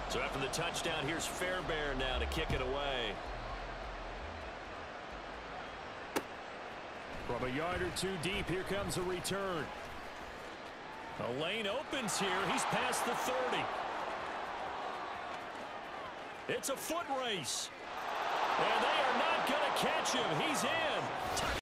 So after the touchdown, here's Fairbairn now to kick it away. From a yard or two deep, here comes a return. A lane opens here. He's past the 30. It's a foot race. And they are not going to catch him. He's in.